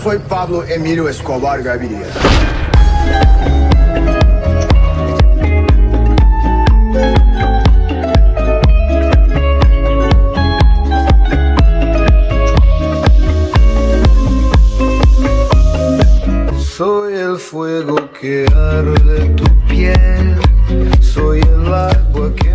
foi Pablo Emilio Escobar Gaviria. Soy el fuego que arde tu piel, soy el agua que